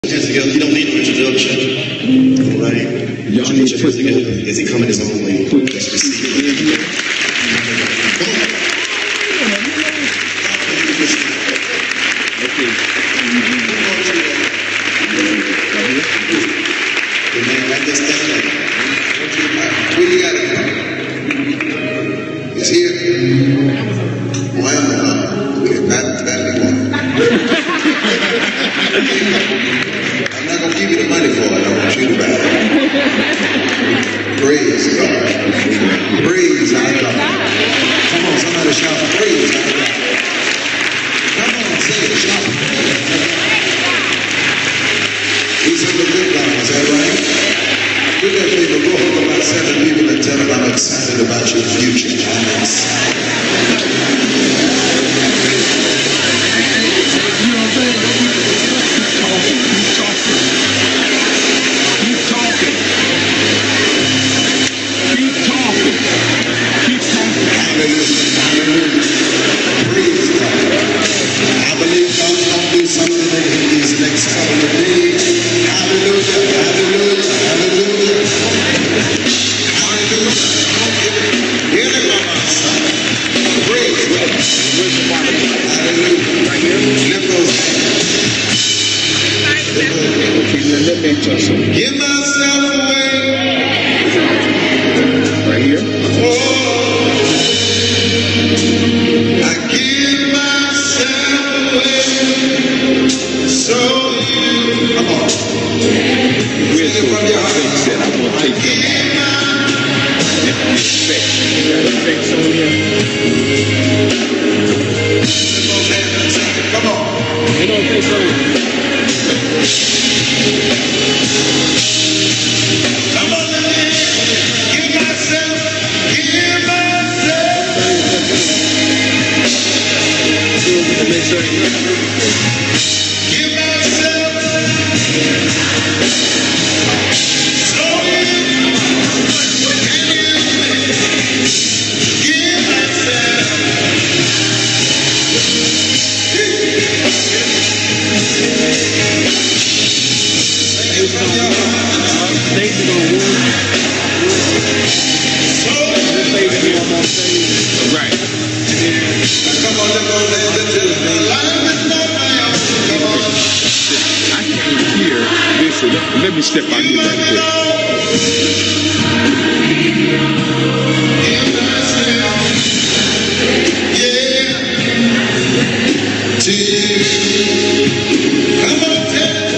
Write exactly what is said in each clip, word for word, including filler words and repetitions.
Hands together. You don't need no introduction. All right? Y'all need to put your hands together as he come in his own way. Let's receive it. Amen. Like this thing. Where you got it? It's here. Well, not that one. I'm not going to give you the money for it. I want you to buy it. Praise God. Praise our God. Come on, somebody shout praise our God. Come on, say it, shout. He's in the good God, is that right? Do that favor, go home about seven people and tell them I'm excited about your future. I'm excited. Give myself away. Right here. Oh, I give myself away. So you come on. Where's the from your heart? Said I'm gonna take them. Respect. You got respect on here. Come on. You don't think so? Come on, let me give myself, give myself. Give myself. So you can use me. Give myself. Daisy gonna win. So this lady here on my stage. Right. Come on, let's go there. Come on. I can't hear. Listen, let me step out here right quick. Yeah. To you. Come on, tell me.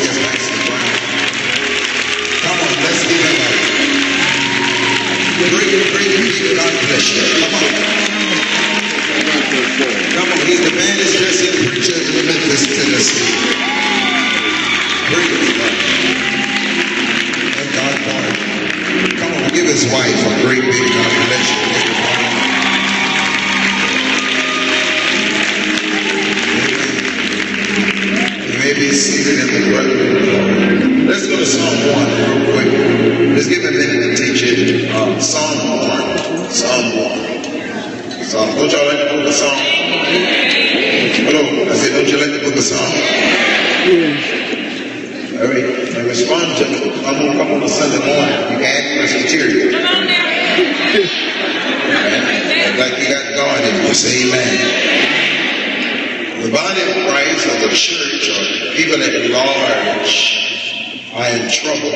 give Pastor Brown. Come on, let's give him a great, great people. God bless you. Come on. Come on, he's the baddest dressing preacher in Memphis, Tennessee. Praise God. Thank God for it. Come on, give his wife a great big God bless you. You may be seated in the presence. Let's go to Psalm one real quick. Let's give a minute to teach it. Uh, Psalm one. Psalm one. Psalm. Don't y'all like the book of Psalm? Hello. I said, don't you like the book of Psalm? All right. Now respond to me. I'm going to come on a Sunday morning. You can act Presbyterian. Come on now. Act like you got God in you. Say amen. The body of Christ or the church or people at large are in trouble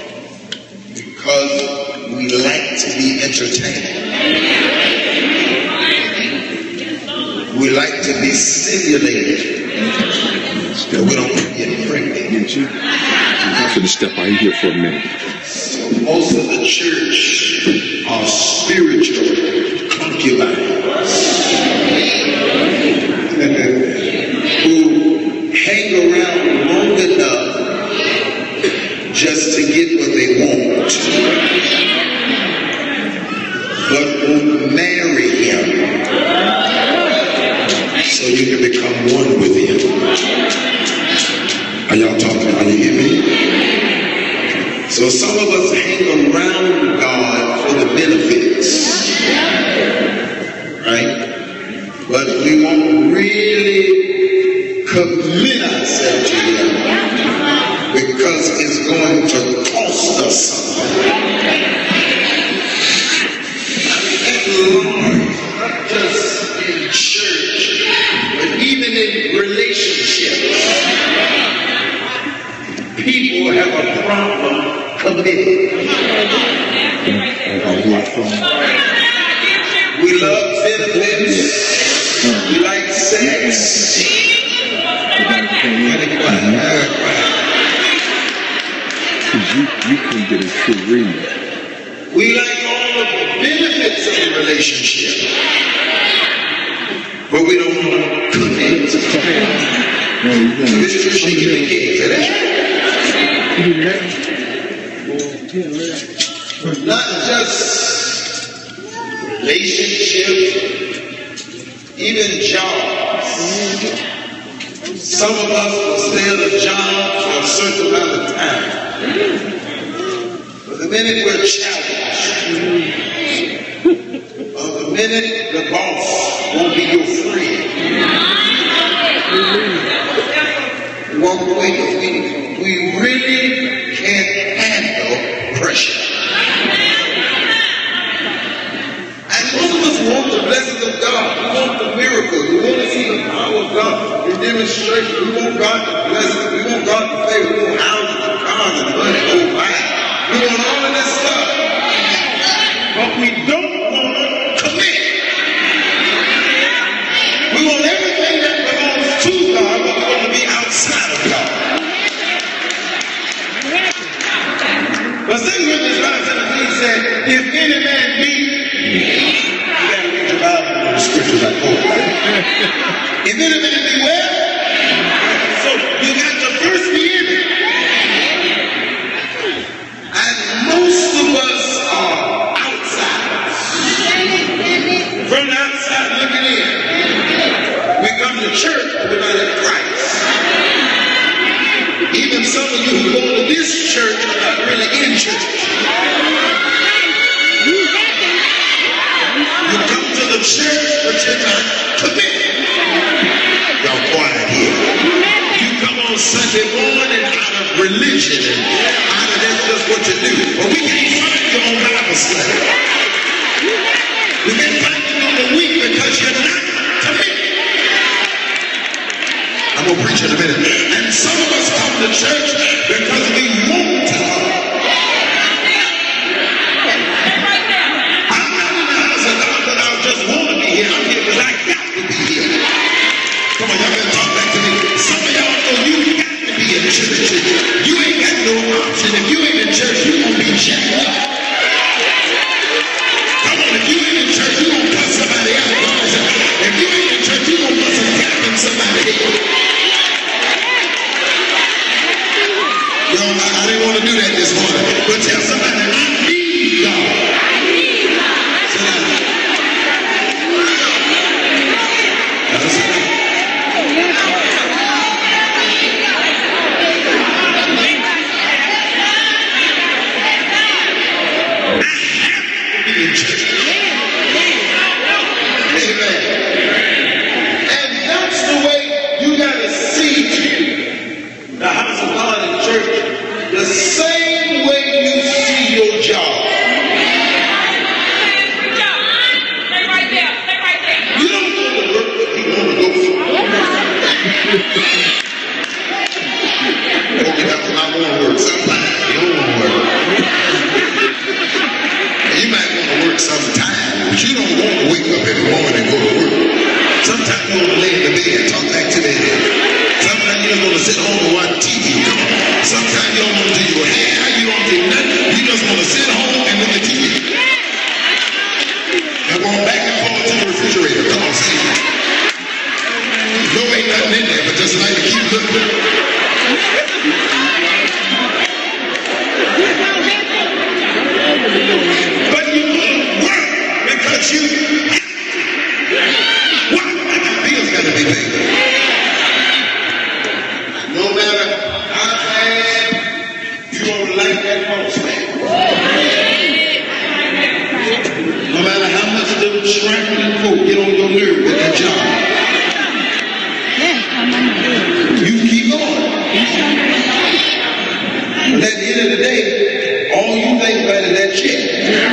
because we like to be entertained. We like to be stimulated. And we don't get pregnant. I'm going to step out here for a minute. So most of the church are spiritual concubines. Who hang around long enough just to get what they want, but won't marry him so you can become one with him. Are y'all talking? Are you hearing me? So some of us hang around God for the benefits, right? But we won't really commit ourselves to him because it's going to cost us something. At large, not just in church, but even in relationships, people have a problem committing. We love benefits. We like sex. You, you can get a true reading. We like all of the benefits of the relationship, but we don't want to commit. This is shaking the kids. Not just relationships. Even jobs. Some of us will stay at a job for a certain amount of time. But the minute we're challenged, or the minute the boss won't be your friend, walk away because we, we really can't handle pressure. We want the blessings of God. We want the miracles. We want to see the power of God in demonstration. We want God to bless us. We want God to favor. We want houses and cars and money. Oh my. We want all of this stuff. But we don't want to commit. We want everything that belongs to God, but we want to be outside of God. But Second Corinthians five seventeen said, if any man be scriptures I quote. If any man be well, so you got to first be in it. And most of us are outsiders. From the outside looking in. We come to church, but we're not in Christ. Even some of you who go to this church are not really in church. You come to the church, but you're not committed. Y'all quiet here. You come on Sunday morning out of religion and out of that's just what you do. But we can't find you on Bible study. We can't find you on the week because you're not committed. I'm going to preach in a minute. And some of us come to church because we want to. I'm here because I got to be here. Come on, y'all better talk back to me. Some of y'all know you got to be in church. Yo, I, I didn't want to do that this morning, but tell somebody, I need God. I need God. Sit down. Now, sit down. In church. Amen. And that's the way you got to see the house of God in church, the same way you see your job. Stay right there. Stay right there. You don't go to work what you want to go for. Okay, that's when I want to work. Sometimes you don't want to work. You might want to work sometime, but you don't want to wake up every morning and go to work. Sometimes you want to lay in the bed and talk back to the head. Sometimes you just want to sit home and watch T V. Come on. Sometimes you don't want to do your hair. You don't do nothing. You just want to sit home and look at T V. And going back and forth to the refrigerator. Come on, say it. No, ain't nothing in there, but just like to keep looking. But you won't work because you what? Bills got to be paid. No matter how bad you don't like that boss man. No matter how much them trifling folk get on your nerve with that job. You keep going. But at the end of the day, all you think about is that check.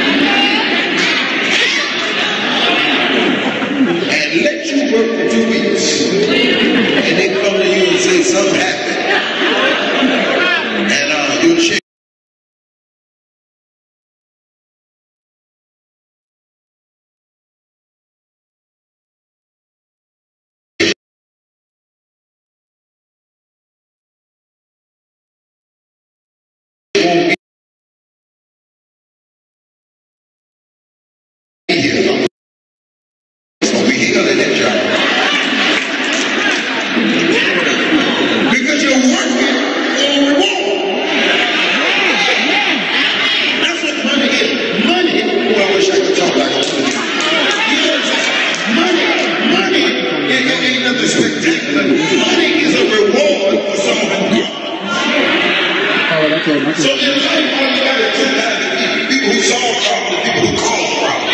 And let you work for two weeks. And they come to you and say something happened. And uh, your check. Won't be here. So we heal in that job. Because you're working for a reward. That's what money is. Money, well, I wish I could talk like this. Money, money, it, it ain't nothing spectacular. Money is a reward for someone. So in life, all you got to do is people who solve problems, people who cause problems.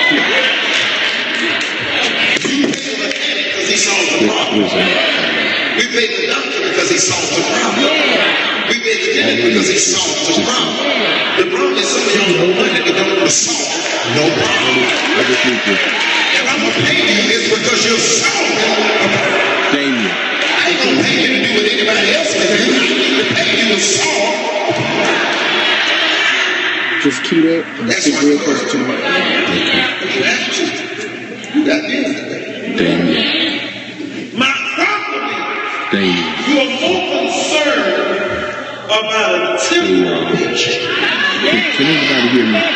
You pay the mechanic because he solves the problem. We pay the doctor because he solves the problem. We pay the dentist because he solves the problem. The problem is some of y'all know money that don't want to solve no problem. If I'm going to pay you, it's because you're solving a problem. I ain't going to pay you to do what anybody else can do. I need to pay you to solve. Just key that and stick real close to me. You have to. You got this. Damn yeah. My problem is Damn yeah. you are more concerned about a temporal picture. Can anybody hear me?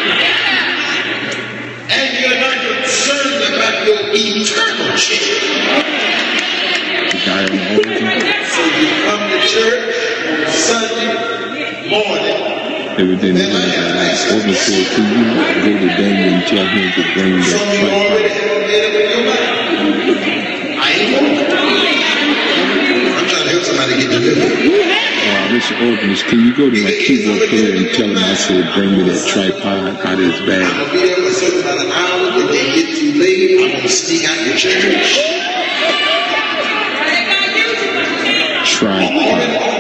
And you're not concerned about your eternal check. The guy on the origin. So you come to church on Sunday morning. Everything that I overflow to you, go to Daniel and tell him to bring Some that of you already have made up in your mind. I ain't going to. I'm trying to help somebody get delivered. Uh, Mister Organist, can you go to my keyboard player and tell him I said bring me that tripod out of his bag? I'm going to be there for certain about an hour. If they get too late, I'm going to sneak out your church. Tripod.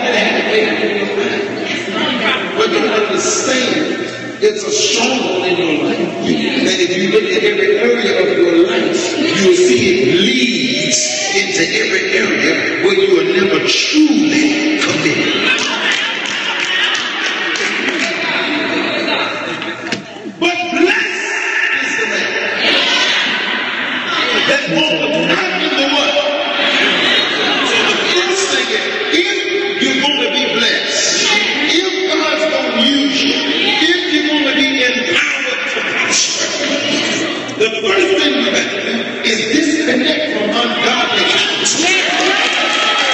But you understand, it's a stronghold in your life. That if you look at every area of your life, you'll see it leads into every area where you are never truly committed. But blessed is the man that won't happen to what? So the first thing is, if you're going to be blessed, if God's going to use you, if you're going to be empowered to prosper, the first thing you got to do is disconnect from ungodly counsel.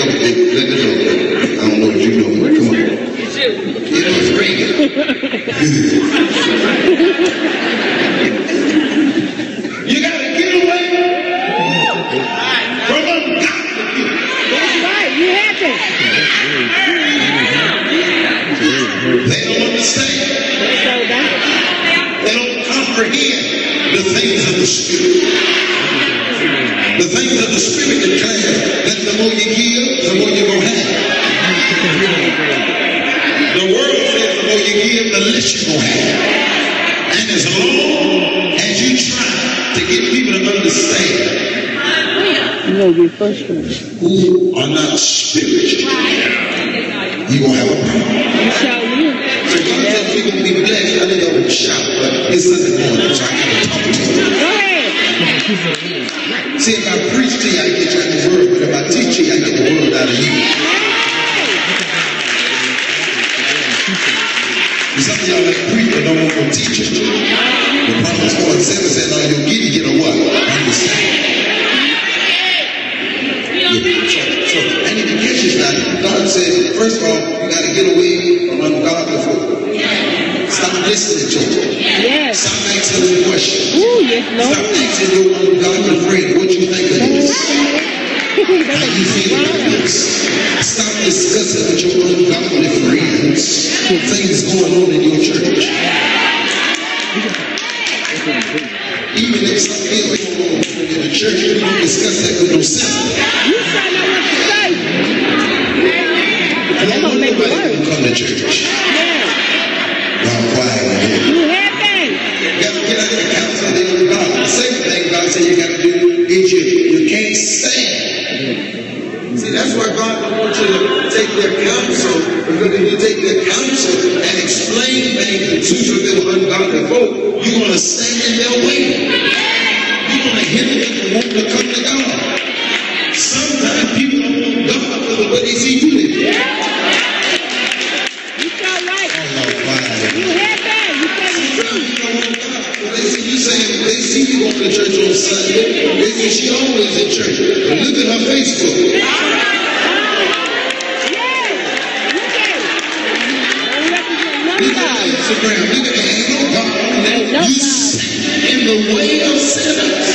come on, let me know. I don't know if you know, but come on. You know it's Reagan. You gotta get away from ungodly people. That's right. You have to. They don't understand. They don't comprehend the things of the Spirit. The things of the Spirit declare that the more you give, the more you're going to have. The world says the more you give, the less you're going to have. And as long as you try to get people to understand who are not spiritual, you're going to have a problem. So God says people will be blessed. I think I would shout, but it's Sunday morning, so I got to talk to you. See, if I preach to you, I get you out of the word, but if I teach you, I get the word out of you. Some of y'all like preach, but don't want no teacher. The Proverbs four and seven said, no, you'll get, you get a what? Understand. Yeah. So, I need to catch this now. God said, first of all, you got to get away from ungodly folk. Stop listening to them. Yes. Stop asking them questions. Ooh, yes, Lord. Stop asking your ungodly friend what you think of this. How you feel about this. Stop discussing with your ungodly friends things going on in your church. Even if something is going on in the church, you don't discuss that with yourself. You try not what to say. I don't want nobody to come to church. Y'all quiet in here. You have that. You got to get out of the counsel of the ungodly. The second thing God said you got to do is you, you can't stand. See, that's why God don't want you to take their counsel, because if you take their counsel and explain things and teach them ungodly folk, you're going to stand in their way. You're going to hinder them from wanting to come to God. Sometimes people don't want God because of what they see you live. You so right. You have that. You tell the truth. You don't want God. Well, they see you saying, they see you going to church on Sunday. They say she always in church. But look at her Facebook. Instagram, look at that. Ain't no God on that. You stand in the way of sinners.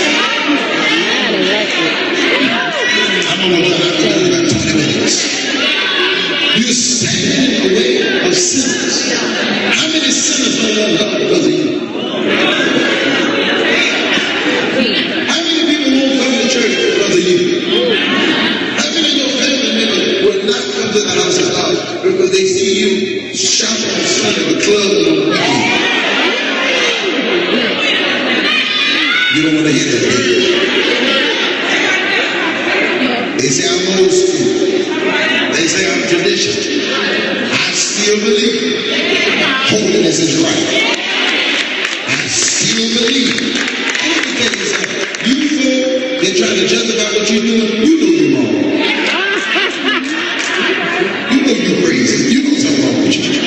I'm almost done. I'm done in about twenty minutes. You stand in the way of sinners. How many sinners don't know God because of you? How many people won't come to church because of you? How many of your family members will not come to the house of God because they see you shopping in front of a club on the weekend? You don't want to hear that. They say I'm old school. They say I'm traditional. I still believe holiness is right. I still believe. And let me tell you something. You folk that try to justify what you're doing, you know you're wrong. You know you're crazy. You know something wrong with you.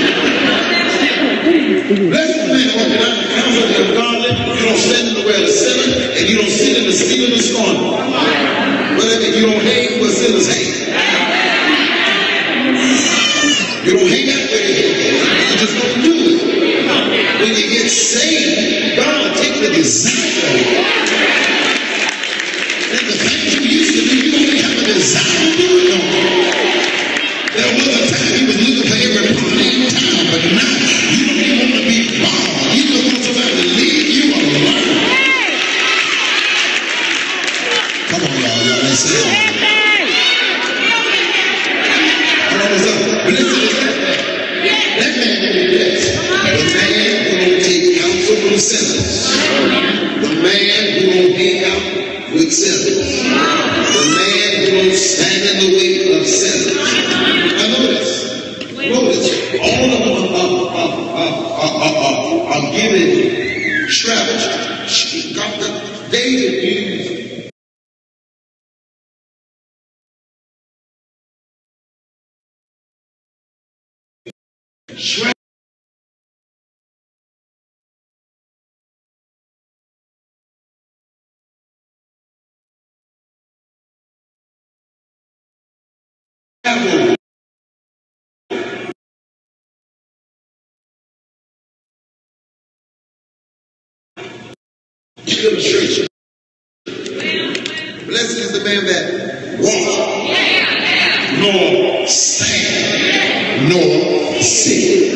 Bless the man walking out the counsel of the ungodly. You don't stand in the way of the sinner, and you don't sit in the seat of the scornful. Whatever, you don't hang where sinners hang. You don't hang out where they hang. You just don't do it. When you get saved, God will take the desire. And the things you used to do, you don't have a desire to do it no more. There was a time you was looking for every party in town, but now you don't even want to be bothered. You don't want somebody to leave you alone. Come on, y'all. Y'all ain't saying something. Hold on, what's up? Blessed is that man. That man will be blessed. The man who don't take counsel from sinners. The man who don't hang out with sinners. The man who don't stand in the way of sinners. Now notice, notice, all of them are, are, are, are, are, are giving Travis. David used illustration. Blessed is the man that walk, nor stand, nor sit.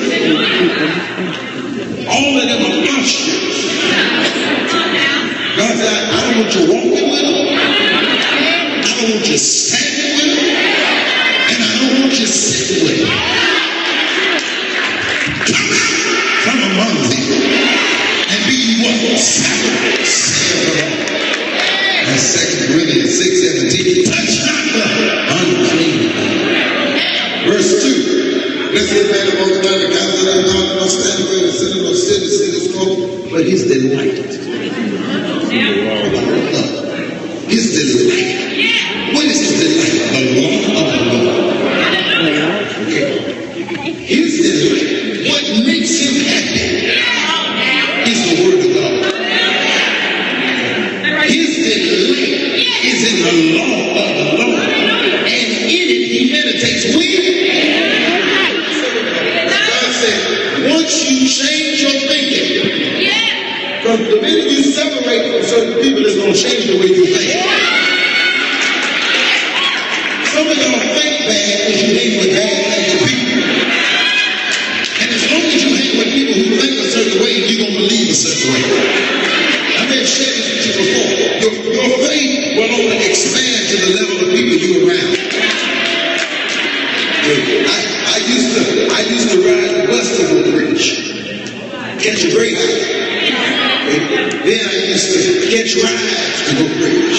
All of them are postures. God said, I don't want you walking with them. I don't want you standing with them. And I don't want you sitting with them. Come out from among them and be what? Separate. That's Second Corinthians six seventeen. Touch not the unclean. Verse two. Blessed is the man among the man that counts that I'm not, no standing where the sinner, no sin, the sin is smoke, but his delight. His delight. What is his delight? The law of the Lord. Okay. His delight. What makes him happy is the word of God. His delight is in the law of the Lord. And in it he meditates when? God said, once you change your thinking, because the minute you separate from certain people, it's going to change the way you think. Some of y'all think bad because you hang with bad thinking people. And as long as you hang with people who think a certain way, you're going to believe a certain way. I may have shared this with you before. Your, your faith will only expand to the level of people you're around. I, I used to I used to ride the bus to go preach. Catch a great eye. Then I used to catch rides to go preach.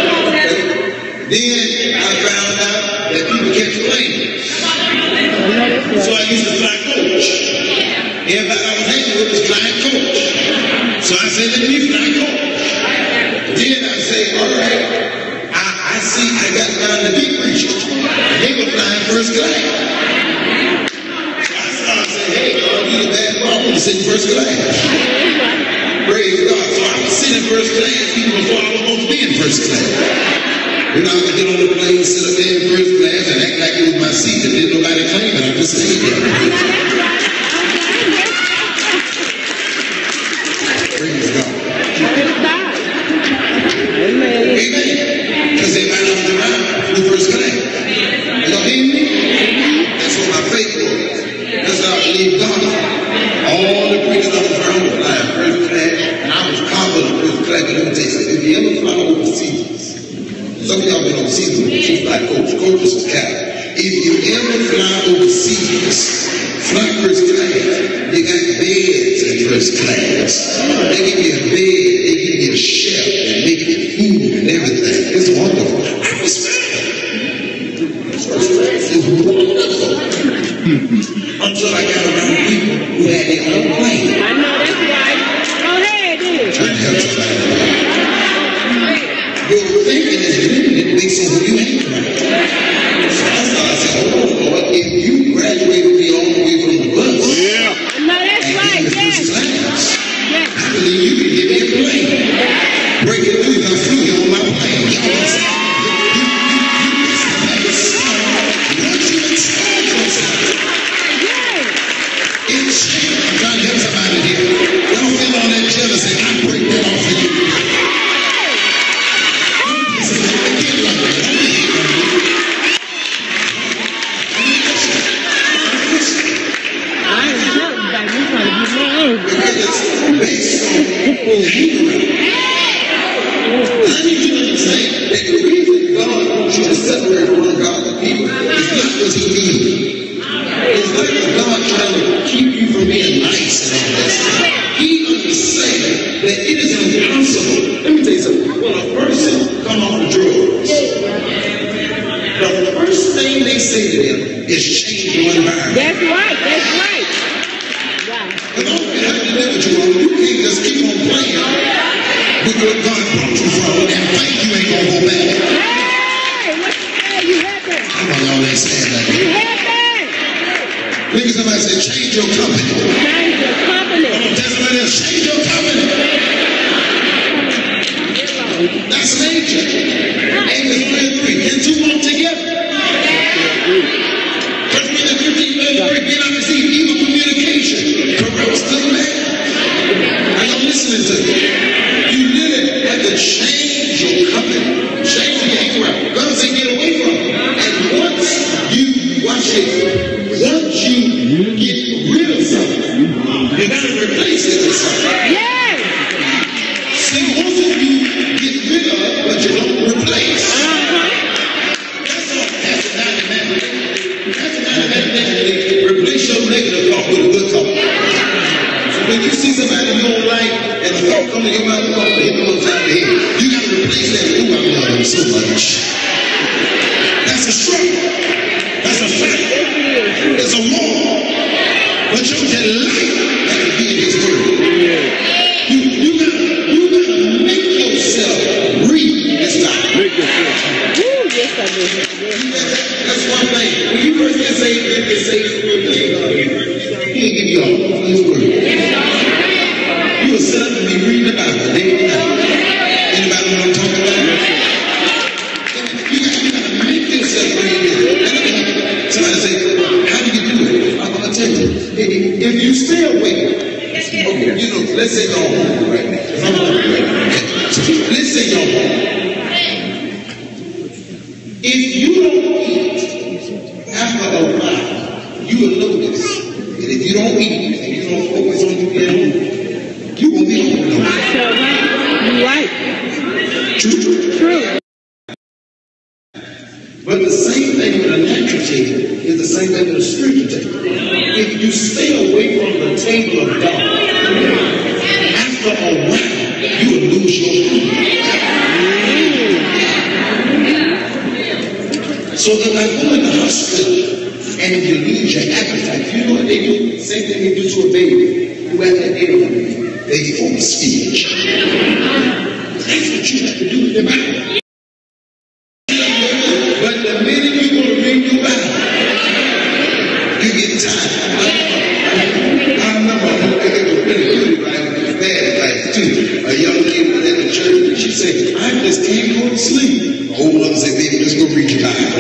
Then I found out that people catch planes. So I used to fly coach. Everybody I was hanging with was flying coach. So I said, let me fly coach. Then I say, all right, I, I see I got down to be preachers. They were flying first class. So I started saying, hey, I'll be the bad boy. I want to sit in first class. Praise God. So I was sitting in first class even before I was supposed to be in first class. You know, I would get on the plane, sit up there in first class, and act like it was my seat, and didn't nobody claim it. I just stayed there. Praise God. Amen. Because everybody else around in first class. Y'all hear me? That's what my faith was. That's how I believe God. All the preachers on the ground were flying first class, and I was confident first class. But let me tell you something. If you ever fly overseas, some of y'all been overseas with me, fly coach. Coaches is captain. If you ever fly overseas, fly first class, they got beds in first class. They give you a bed, they give you a chef, they make you food and everything. It's wonderful. I respect it. First class is wonderful. Until I got around people who had their own plane. I know that's right. Go ahead, dude. Trying to help somebody. Your thinking is limited based on who you hang around. So I started saying, oh Lord, if you graduated me all the way from the bus, Yeah. No, that's and right. give me Yes. first class, Yes. I believe you can give me a plane. Break it loose, I flew you on my plane. You know what I'm saying? You, you, you, you missed the best. Once you expose yourself, it changes. I'm trying to help somebody here. Y'all feel all that jealousy, I break that off of you. I need you to understand that the reason God wants you to separate from God and people is not because he needs you. It's not because God trying to keep you from being nice and all that stuff. He understands that it is impossible. Let me tell you something. When a person come off the drugs, the first thing they say to them is change your environment. That's right. That's right. Right. But don't you have to live with you on. You can't just keep on playing with what God brought you from and think you ain't gonna go back. Hey, what you say? You had that. Come on, y'all ain't saying that. You had that. Look at somebody say, change your company. Change your company. Come on, tell somebody else, change your company. That's nature. Amos three and three. Can two walk together? First Corinthians fifteen, thirty-three. Be not deceived. Evil communication corrupts the man. Are y'all listening to me? You live with a good thought. So when you see somebody you don't like and a thought comes to your mind, you want to hit them upside the head. You got to replace that. Ooh, I love them so much. That's a struggle. That's a fight. It's a war. But you can light that can be in his word. You, you gotta, you gotta make yourself read this life. Make yourself. Woo, yes, I do. That's one thing. When you first get saved, you get saved for real. He ain't give you all of his word. You will sit up and be reading the Bible day and night. Anybody know what I'm talking about? You gotta, you gotta make yourself read this. Somebody say, how do you do it? I'm gonna tell you. If you stay awake, okay, you know, let's say you're home right now. I'm home right now. Let's say you're home. If you don't eat after a while, you will notice that if you don't eat and you don't focus on you getting home, you won't be home no more. You're right. True. True. But the same thing with a natural table is the same thing with a spiritual table. If you stay away from the table of God, after a while, you will lose your food. So they're like going to the hospital and you lose your appetite. You know what they do? Same thing they do to a baby who has that air. They force feed. That's what you have to do with your body. But the minute you want to read your Bible, you get tired. I remember it was really good, right? It was bad, like, too. A young lady was at the church and she said, I just can't go to sleep. The old mother said, baby, let's go read your Bible.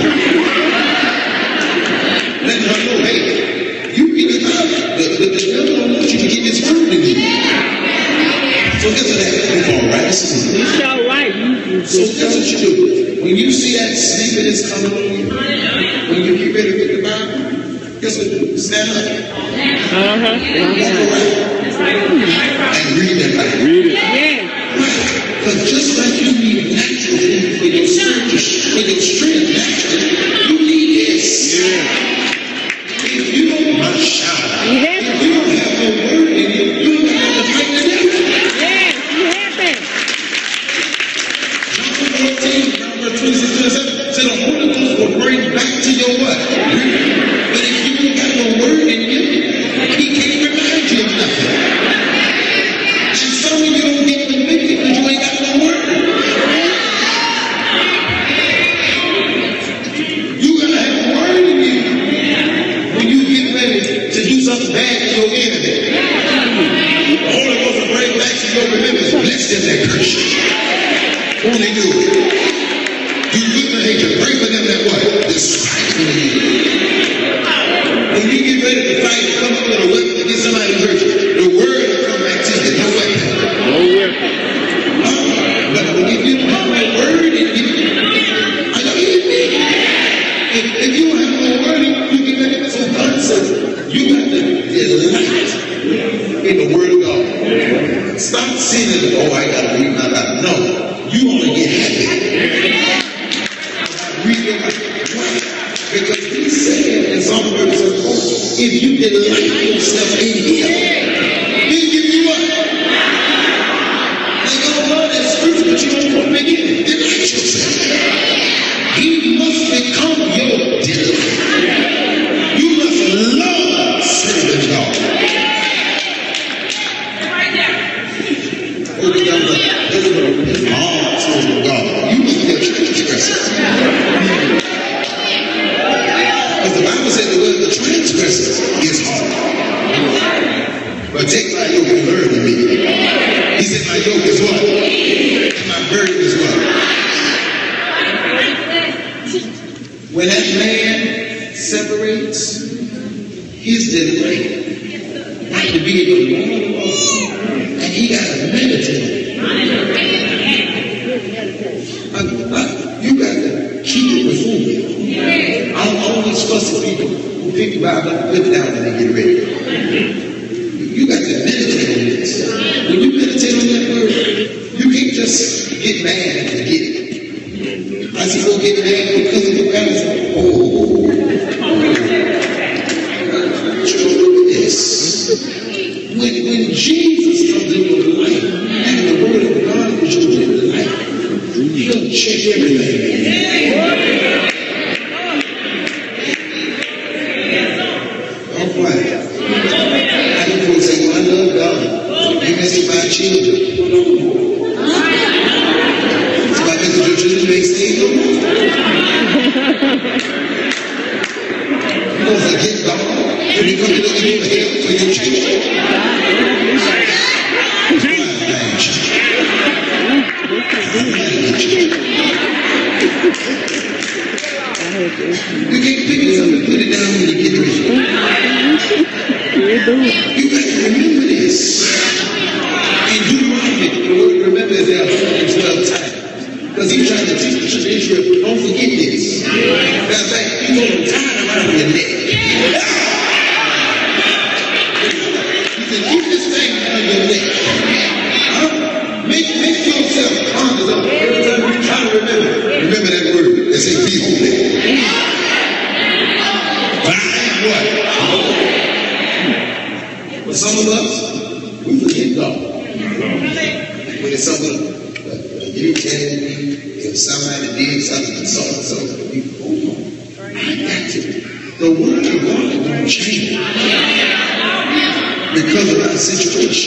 Letting her know, hey, you read the Bible. The, the, the devil don't want you to get this word in you. So guess what happened? Come on, right? You sure right. You, you So guess what you do? When you see that sleepiness coming on you, when you get ready to get the Bible, guess what you do? Stand up. Uh-huh. Walk around. And read that Bible. Read it. Yeah. Because just like you need natural food for your strength, for your strength naturally, you need this. Yeah. If you don't have a shower, You have if you don't have no word in you, you don't have to fight the devil. Yeah, you have that. John fourteen, verse twenty-six, twenty-seven, said the Holy Ghost will bring back to your what? But if you don't got no word in you, he can't remind you of nothing. And some of you don't get convicted because you ain't got no word. You gotta have a word in you when you get ready to do something bad to your enemy. The Holy Ghost will bring back to your remembrance, bless them that curse you. Won't he do it? You good to hate you. Pray for them that what? Despitefully you. When you get ready to fight, come up with a weapon to get somebody to hurt you. The word will come back to you. No weapon. No weapon. Uh, but if you don't have no word in you, are you hearing me? If, if you don't have no word in you, you get ready to so God says, you got to delight in the word of God. Stop saying it, oh, I got to read my Bible. No. You want to get happy. Read your Bible. Why? Because he said in Psalm thirty-four, if you delight yourself in him, he'll give you up. They don't love that scripture, but you don't want to make it. Delight yourself. He must become your delight. You must love serving God. Oh, the young lady. His mom told God, you must be a transgressor. Because the Bible said the word of the transgressor is hard. But take my yoke and learn of me. He said my yoke is what? And my burden is what? When that man separates his delight, not to be able to alone, and he got to meditate. I, I, you got to keep it before me. I don't always fuss at people who pick the Bible up and put it down when they get ready. You got to meditate on this. When you meditate on that word, you can't just get mad and forget it. I see go get mad because of the balance. Oh, you don't look at this. when, when Jesus comes in your life and the word of God is your life, he'll check everything. All right. I know folks say, well, I love God. You mess with my children. If I mess with your children, they stay no more. You don't forget God. When you come to look at your head for your children. You can't pick it up and put it down when you get ready. You got to remember this. And Deuteronomy, the word remember is there one hundred twelve times. Because he's trying to teach the children of Israel, don't forget this. Matter of fact, you want to tie it around your neck. He said, keep this thing around your neck. Huh? Make, make yourself honest. Every time you try to remember, remember that word that says be holy. By what? But some of us, we forget God. When it's someone, uh, you telling me, if somebody did something and so and so, we hold on. I got to. The word of God won't change because of our situation.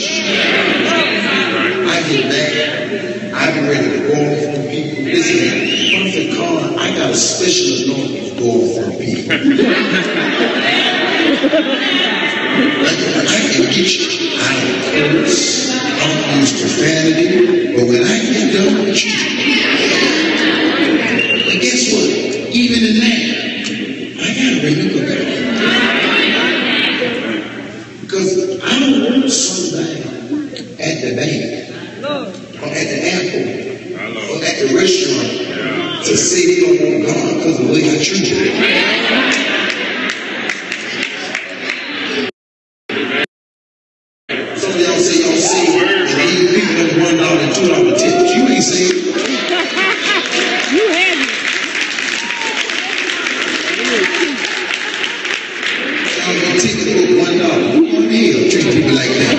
I get mad. I get ready to go off on people. Listen, Prophet Carr, I got a special anointing to go off on people. I can get you. I don't curse. I don't use profanity. But when I get done with you, but guess what? Even in that, I gotta remember that. Because I don't want somebody at the bank, or at the airport, or at the restaurant to say they don't want God because of the way I treat them. Some of y'all say y'all saved, and these people don't one dollar and two dollar tips. You ain't saved. You had it. Y'all gonna take it for one dollar. Who gonna be here treat people like that?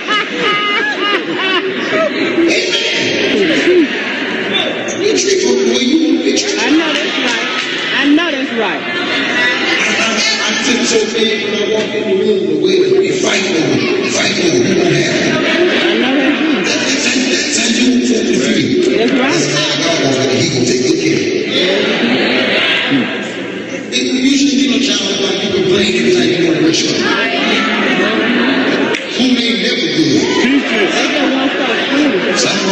Amen. You treat people the way you want to be treated. I know that's right. I know that's right. I, I feel so big when I walk in the room, the way that we fight over, fight over who don't have it. I know that's right. That, that's, that's how you feel to free. That's right. That's how God wants it, and he gonna take good care of it. It usually be no challenge like you complain every time you go to a restaurant. Food ain't never good. They don't want some food. Some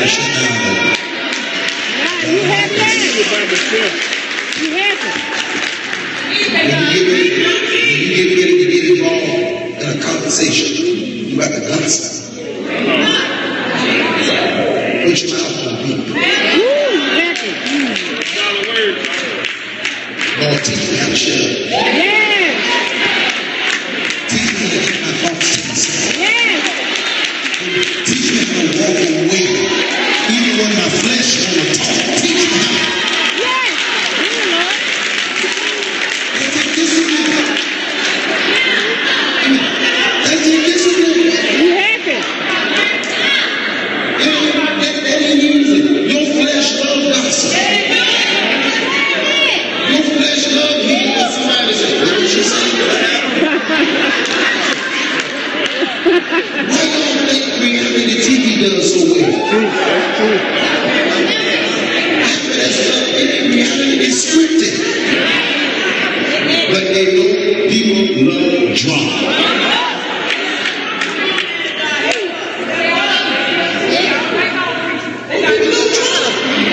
to shut down. Nah, you have that. You have it. When you get ready, when you get ready to get involved in a conversation, you got to gossip. Put your mouth on people. Woo, that's it. Lord, teach me how to shut up. Yes. Teach me to keep my thoughts to myself. Yes. Teach me how to walk away, even when my flesh want to talk. Teach me how. Yes. Dear Lord. That's a discipline. That's a discipline. You have it. You know, that, that ain't easy. Your flesh loves gossip. Your flesh loves hearing what somebody says. What did she say? Why y'all think reality T V does so well? Half of that stuff in reality is scripted. But they know people love drama. People love drama.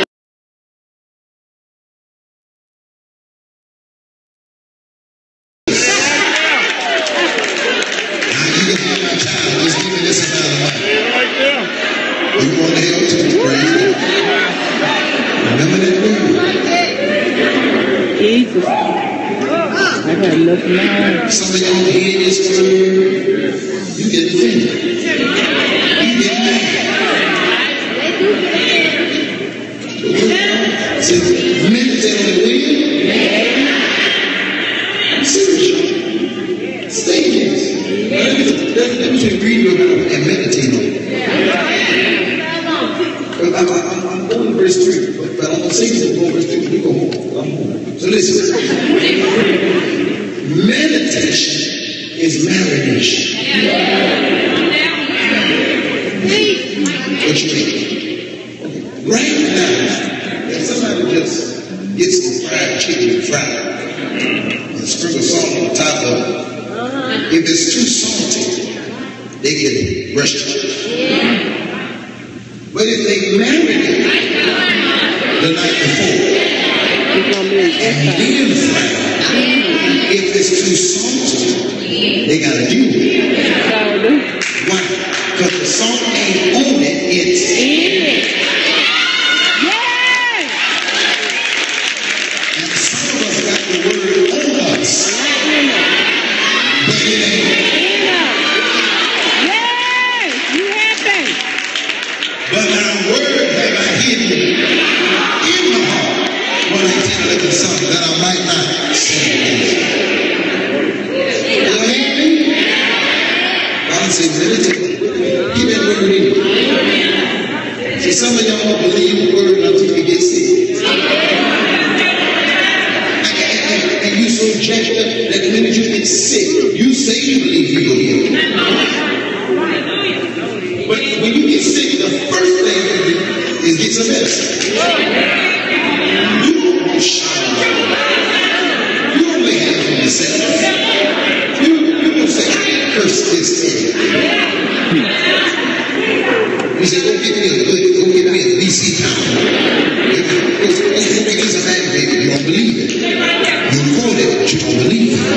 Now you can have my time. Just give me this amount of money. You want to help to praise God. Remember that word. Jesus. I got nothing on. Some of y'all hear this word, you get offended. You get mad. See, meditate on the wind. Seriously. Stay in this. That's between reading about and meditating on it. I'm, I'm, I'm going to verse three, but, but I'm going to say this before verse three. We go home. I'm home. So listen. Meditation is marination. What you mean? Right now, if somebody just gets some fried chicken and fried and sprinkle salt on the top of it, if it's too salty, they get brushed up. But if they marinate the night before and then fry, if it's too salty, they gotta do it. Why? Because the salt ain't on it, it's in it. Yes. And some of us got the word on us, but it ain't. Yes. You have it. But my word have I hidden in my heart when I tell it to something that I might not say. You hear me? God say meditate. Keep that word in you. See, some of y'all don't believe the word until you get sick. And, and, and you so jacked up that the minute you get sick, you say you believe you go heal. But when you get sick, the first thing you do is get some medicine. You don't shine. You don't lay hands on yourself. You, you don't say, curse this thing. You say, go get me a good, go get me a B C pound. Go get me some aggravated. You don't believe it. You quote it, but you don't believe it.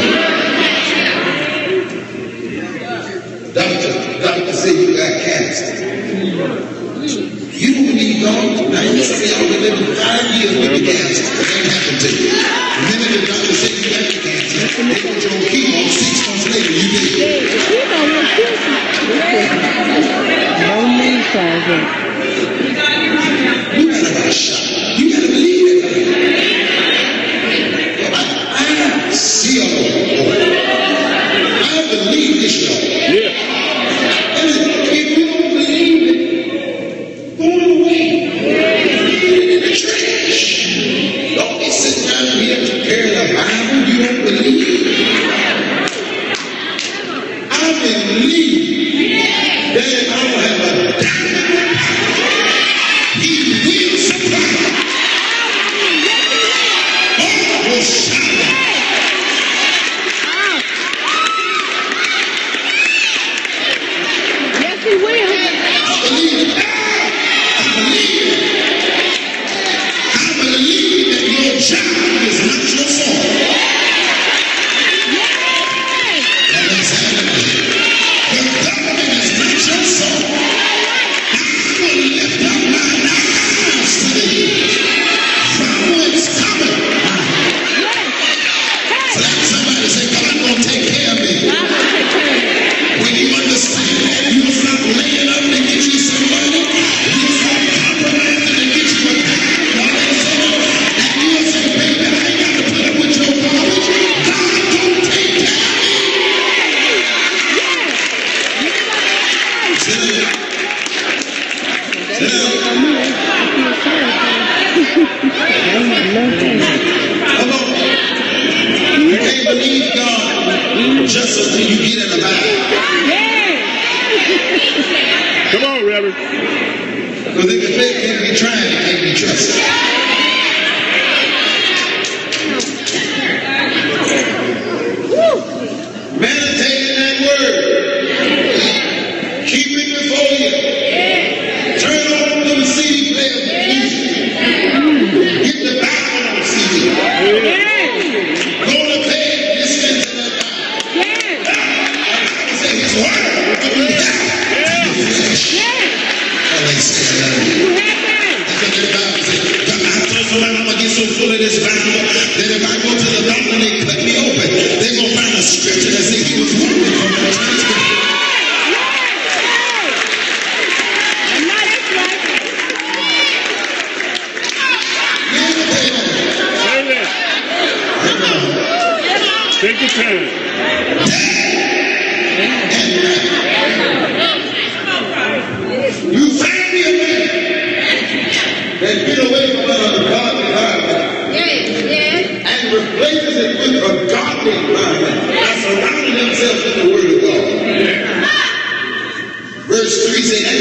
Doctor, doctor said you got cancer. You don't believe God. Now you some of y'all been living five years with the cancer. It ain't happened to you. The minute the doctor said you got the cancer, they put you on chemo. Six months later, you did. No name signs in. You gotta have a shot. You gotta believe it. I, I see all over. I believe this, y'all. Yeah. And if you don't believe it, throw it away. Put it in the trash. Come on. You can't believe God just until you get in the Bible. Come on, Reverend. Because if your faith can't be tried, it can't be trusted. Meditate in that word. Keep it before you. Turn on the C D player. Get the Bible on C D. Go to bed, listen to that Bible. Say His word. I'm gonna get so full of this Bible that if I go to the doctor and they cut me open, they're gonna find a scripture that says He was wounded for my transgression. Take your time. You find me a man that's been away from a godly environment and replaces it with a godly environment by surrounding themselves with the Word of God. Verse three says, that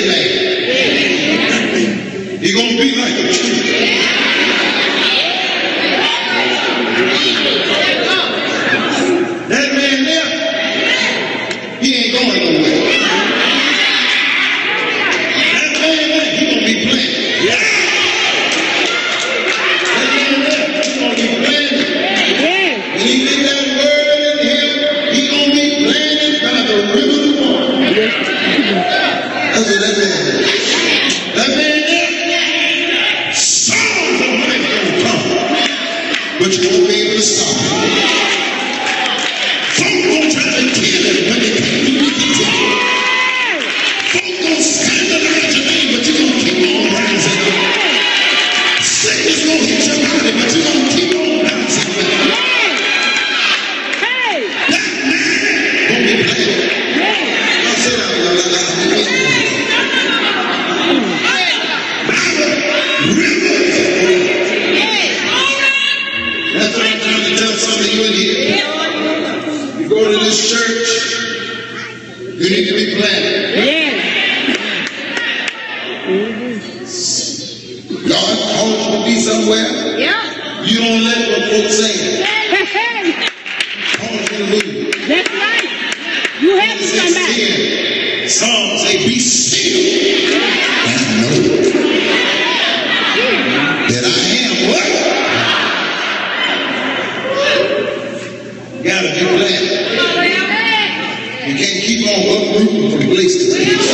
man, he's going to be like a tree. That man there, he ain't going nowhere. That man there, he gonna be planted. Yeah. That man there, he gonna be planted. When he get that word in him, he gonna be planted by the river of water. That's what that man is. That man there, songs of life gonna come, but you won't be able to stop it. Folk gonna try to kill it when they can't do anything to it. Folk gonna scandalize your name, but you're gonna keep on rising. Sickness gonna hit your body, but you're gonna keep on rising. That man gonna be planted. Now sit down, y'all. I got to be by the rivers of water. That's what I'm trying to tell some of you in here. You go to this church, you need to be planted. God called you to be somewhere. You don't let what folks say. Call you to move. That's right. You have to come back. Psalms say, be still and know that I am what? You gotta be planted. You can't keep on uprooting from place to place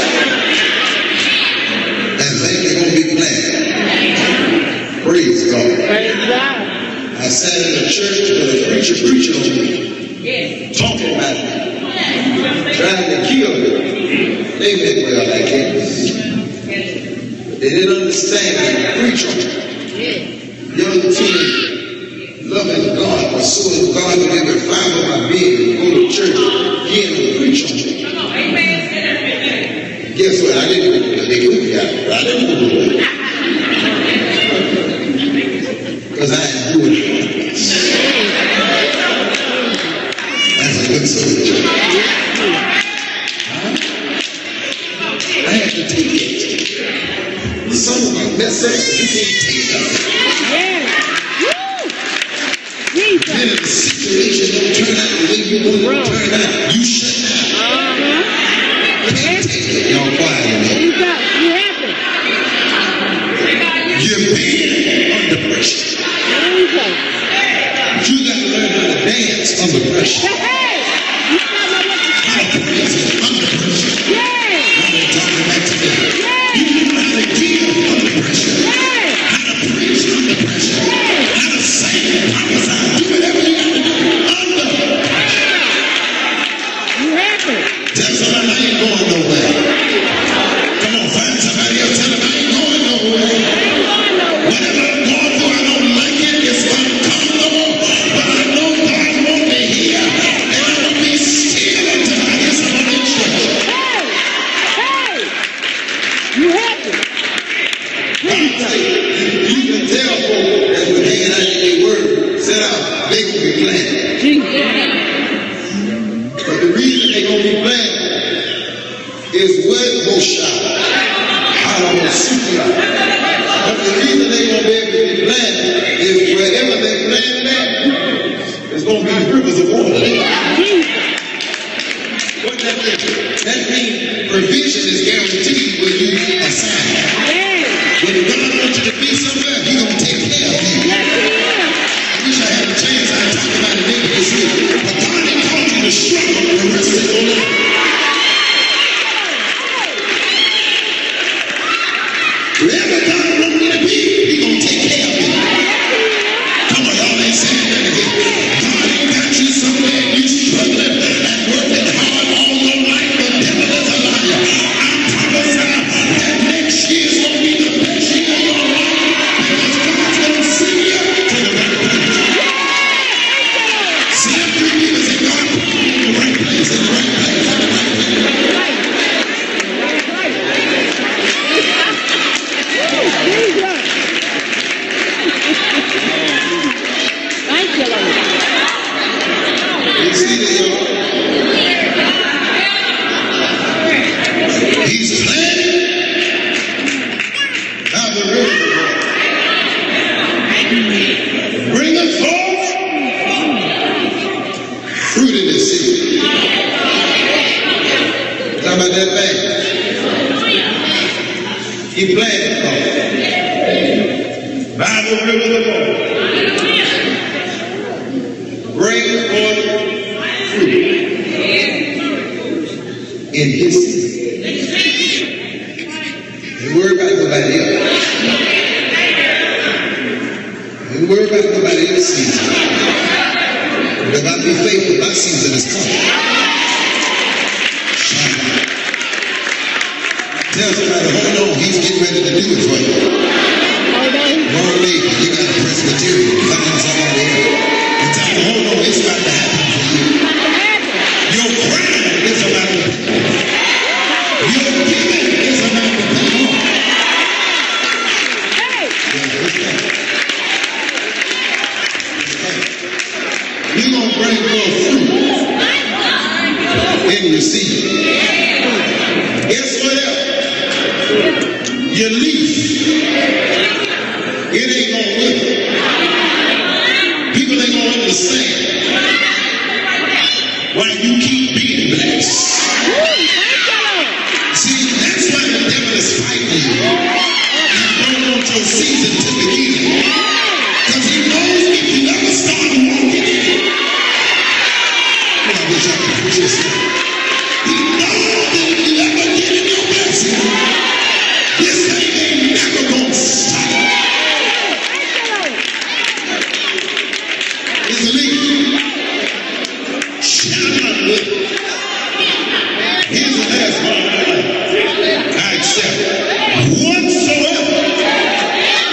and think you're going to be planted. Praise God. Praise God. I sat in a church with a preacher preaching on me, talking about me, trying to kill me. They meant well, I can't. But they didn't understand how to preach on me. Young teen, loving God, pursuing God with every fiber of my being, and go to church, again and preach on me. Guess what? I didn't go to they put me out. I didn't go to it. Because I ain't doing it. That's a good soldier. Huh? I have to take it. Some of you mess up, you can't take it. Then if the situation don't turn out the way you want it to turn out, you shut down. You can't take it. Y'all quiet in there. You're being under pressure. But you got to learn how to dance under pressure. How to praise it under pressure. I'm talking back to me. You know how to give under pressure. How to preach under pressure. How to sing and prophesy. Do whatever you got to do under pressure. Tell somebody I ain't going nowhere. Come on, find somebody else. Tell them I ain't going nowhere. Whatever I'm going through, I don't like it. It's uncomfortable. But I know God wants me here. And I'm going to be still until I get some of the church. You have to. say, you can tell folks that we're hanging out in their word, set out, they gonna be planted. But the reason they gonna be planted is what Moshe, how to Sukia. But the reason they gonna be able to be planted is wherever they plant that, there's gonna be rivers of water. What that mean? That means provision is guaranteed when you assign. When God wants you to be somewhere, He's gonna take care of you. I wish I had a chance. I talked about it maybe this week. But God didn't call you to struggle the rest of your life. Wherever God wants me to be, He's gonna take care of me. Come on, y'all ain't saying that again. God ain't got you somewhere and you struggling and working hard all your life. The devil is a liar. I'm prophesying that next year's gonna be the best year of your life because God's gonna send you to the right place. See, every people say God put me in the right place, in the right place, in the right place. Thank you, Lord. You see that, y'all? He's planted by the river of God. Bring us forth fruit in this city. Talk about that man. He planted God by the river of God. Bring forth fruit in his city. Don't worry about nobody else. Don't worry about nobody else's season. But if I be faithful, my season is coming. Tell somebody, hold on, he's getting ready to do it for you. Wrong lady, you got a Presbyterian. Come on, somebody else. You tell them, hold on, it's about to happen for you. Your prayer is about to happen. Your giving is about to pay off. We're going to bring more fruit in your seed. Guess what else? Your leaf, it ain't going to wither. People ain't going to understand why you keep being blessed. See, that's why the devil is fighting you. He don't want your season to begin. Because he knows if you ever start walking in it. I wish I could preach this. He knows that if you ever get in your blessing, this thing ain't never gonna stop. It's a leak. Shout out with it. Here's the last one. I accept. Whatsoever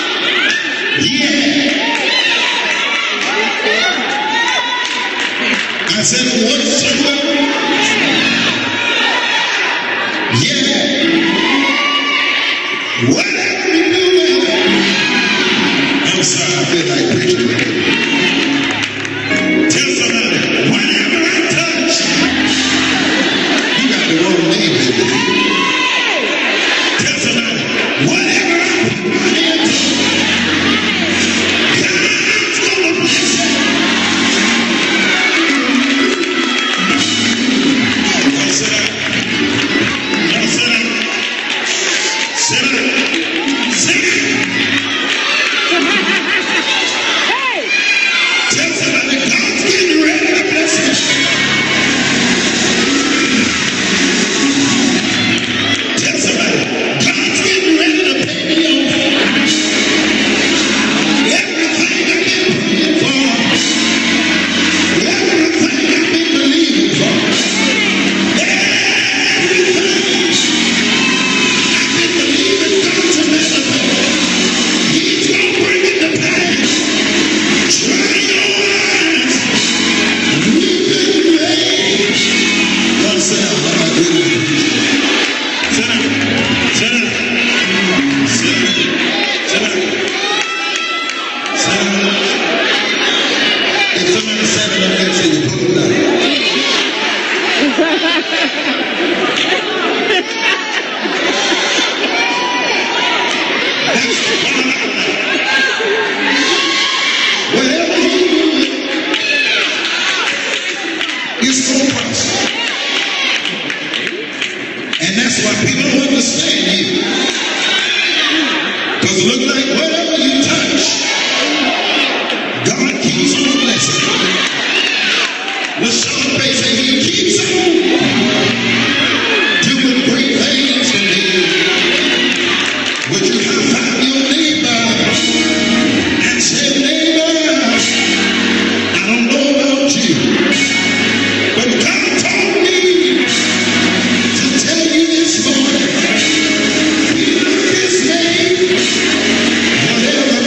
whatever you touch, God keeps on blessing. The Son may say he keeps on doing great things for me. Would you high five your neighbor and say, neighbor, I don't know about you, but God told me to tell you this morning, we love his name, whatever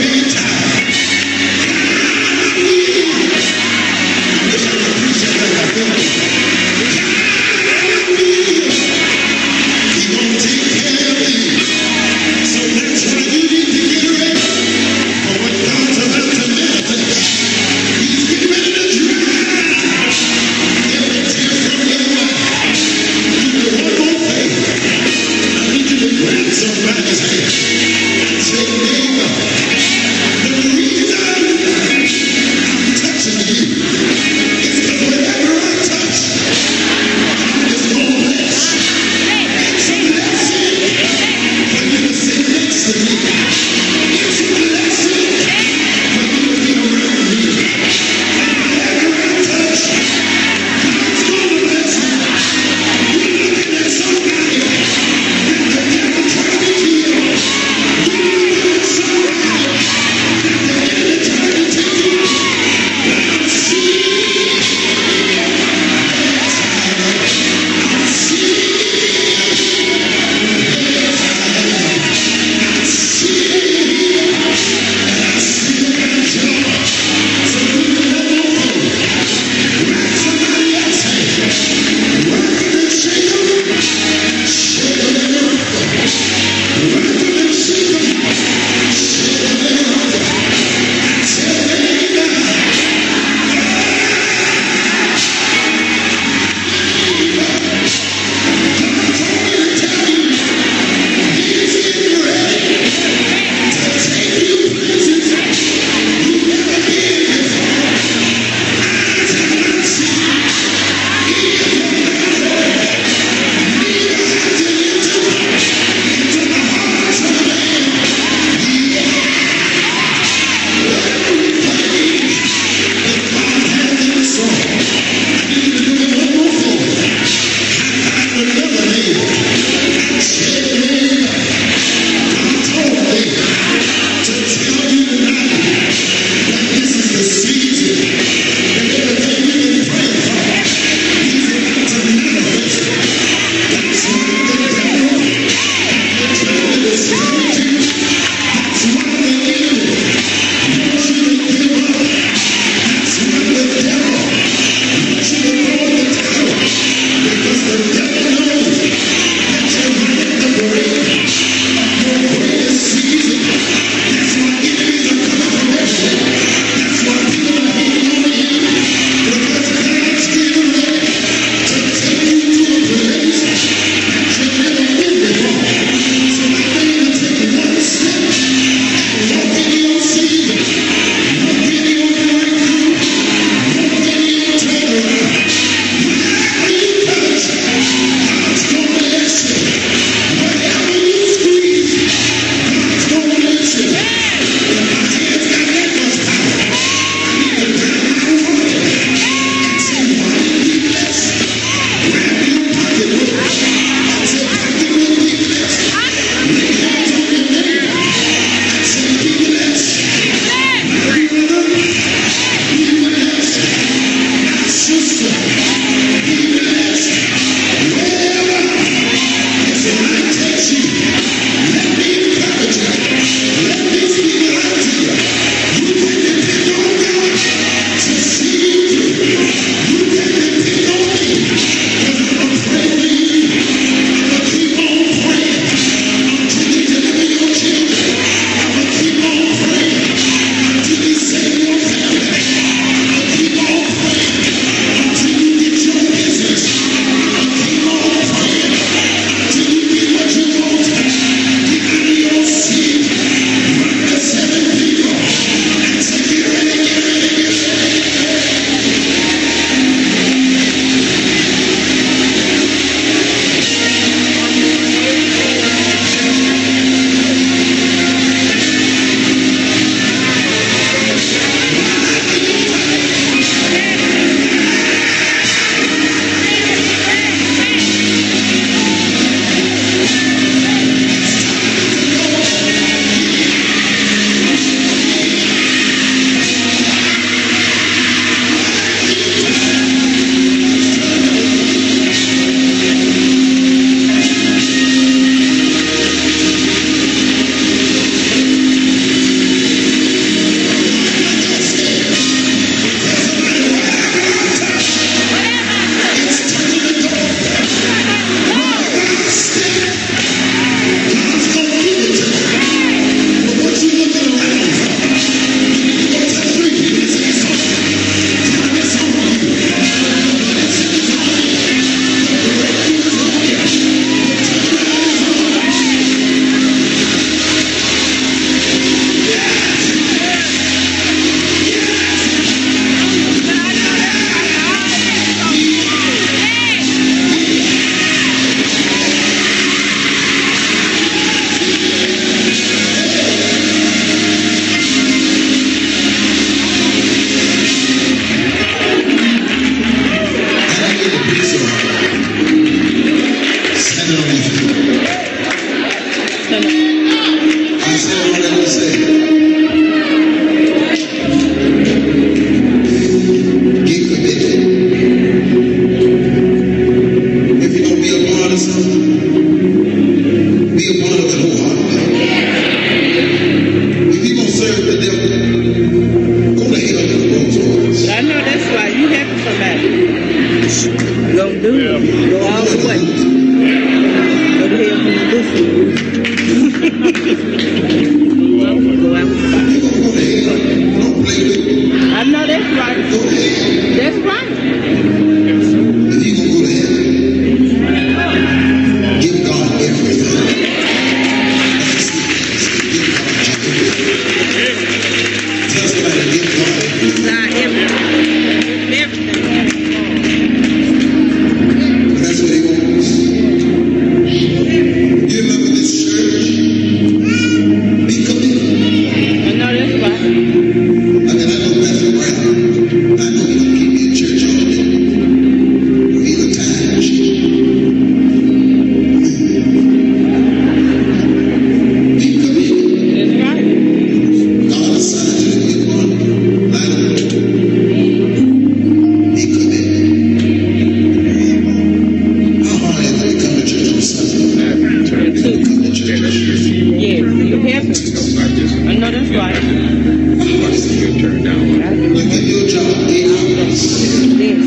That's right. You're turned down. You get your job eight hours. This.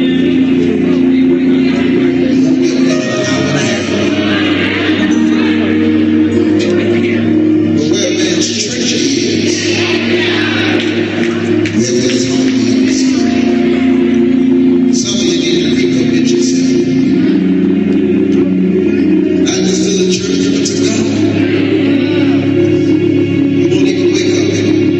But where a man's treasure is, there will his heart be also. Some of you need to recommit yourself. Not just to the church, but to God. You won't even wake up anymore.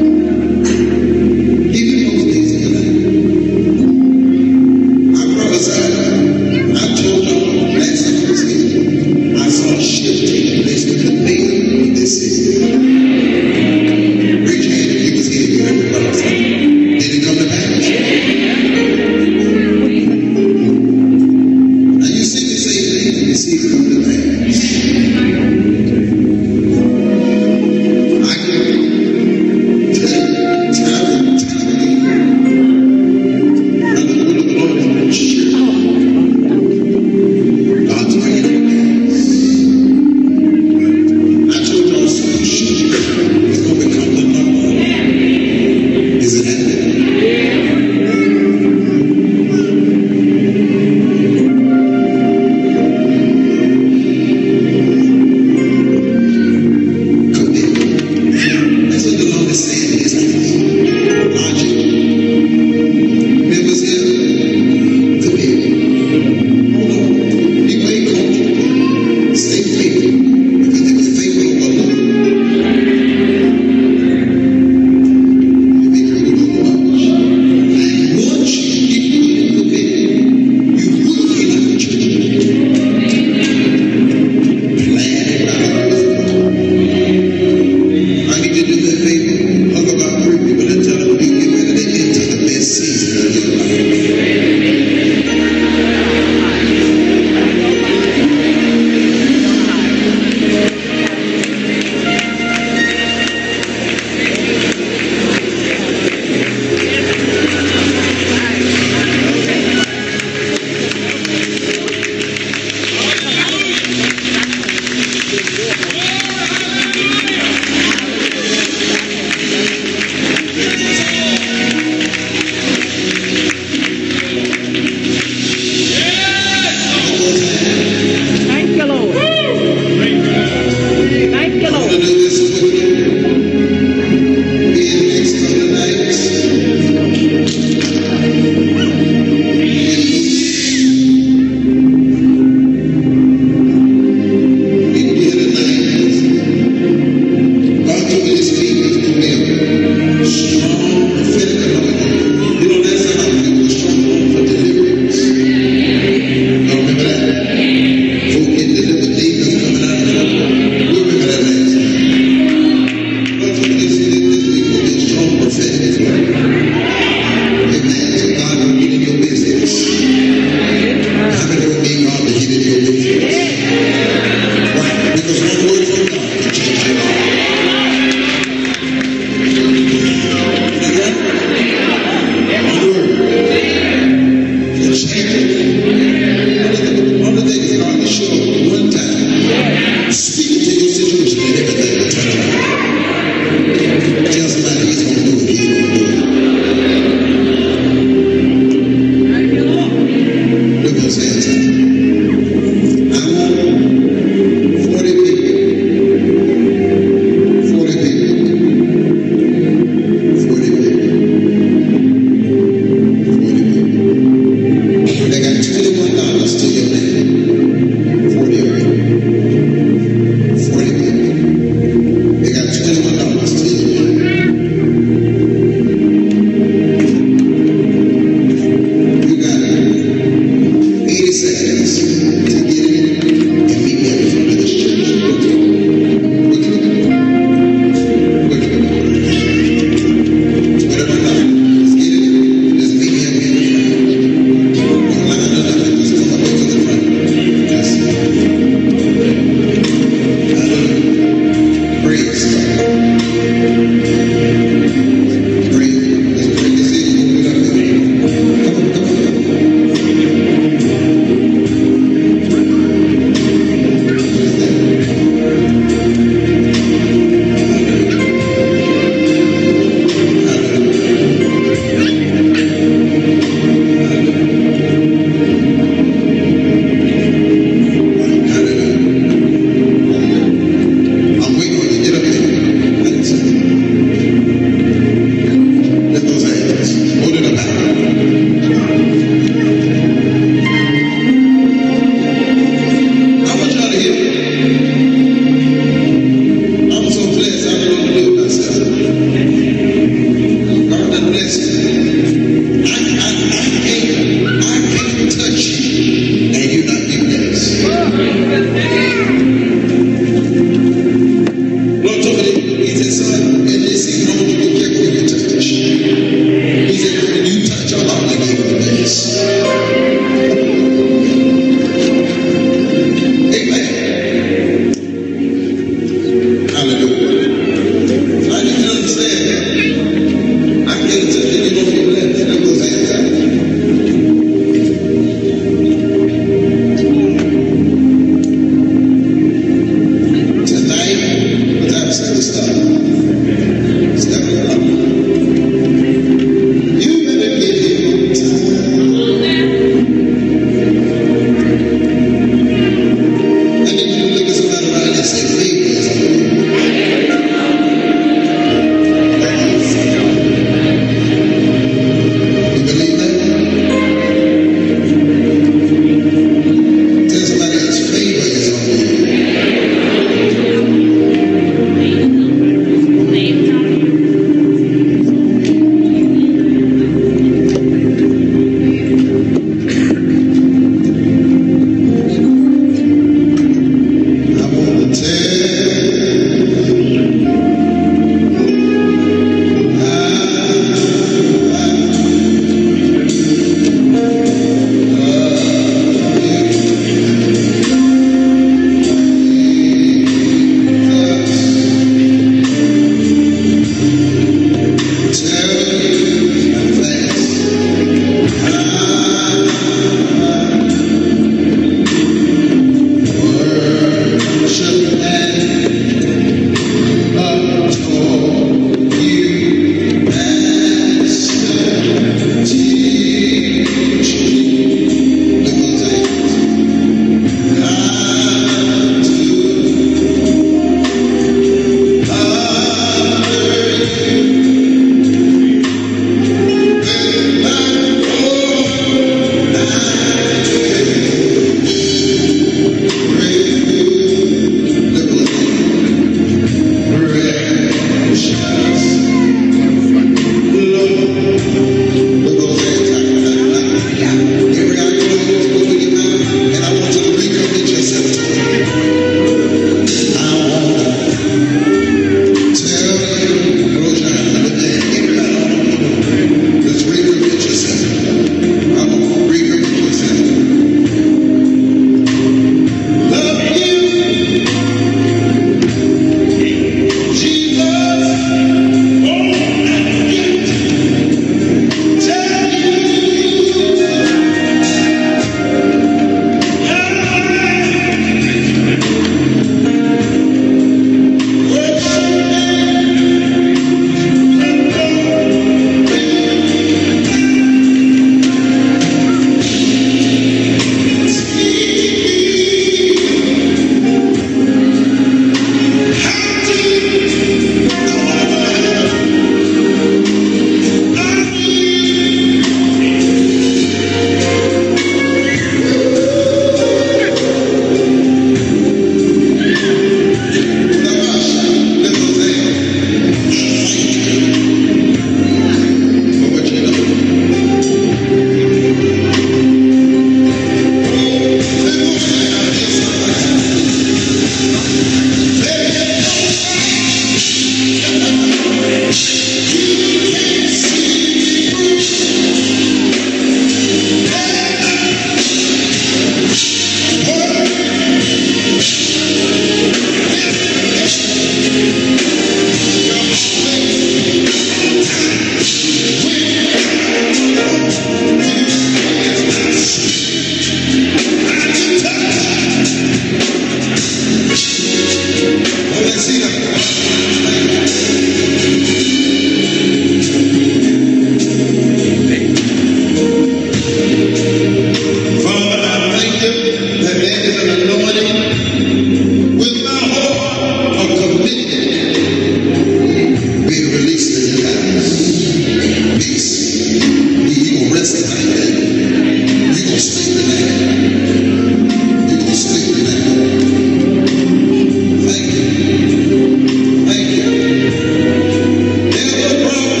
Peace. You gonna rest tonight, man. You gonna sleep tonight. You gonna sleep tonight. Thank you. Thank you. There's no problem.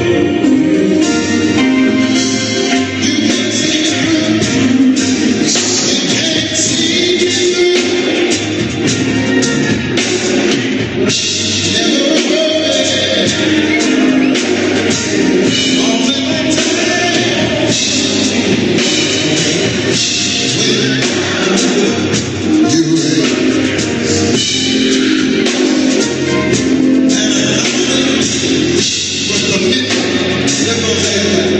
You can't see me through. You can't see me through. Never worry. All in my time. You ready? But the minute, never had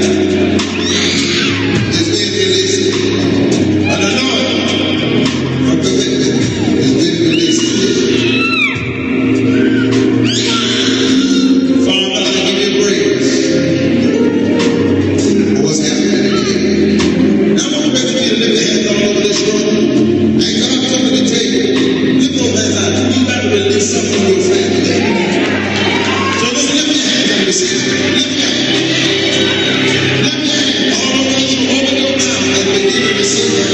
is being released. And the Lord, from the witness, is being released. Father, I give you praise for what's happening today. Now I'm ready for you to lift your hands all over this room. And God told me to tell you, lift those hands out. You got to release something from your family. So just lift your hands and receive it. Lift your hands. Lift your hands all over this room. Open your mouth and begin to receive it.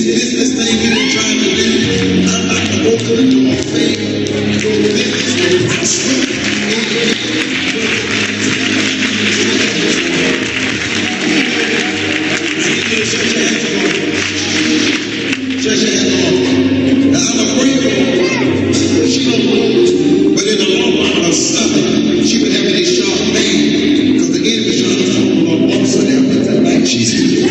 this business thing you've been trying to do, I'm about to open the door of faith. Your business will prosper. Shut your hands on. Now I'm afraid for her. She don't know. But in the long run of something, she would have any sharp pain because the enemy trying to hold on also there. But that night she's here.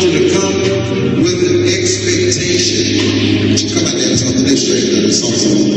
Come out there and tell the next straight, the song.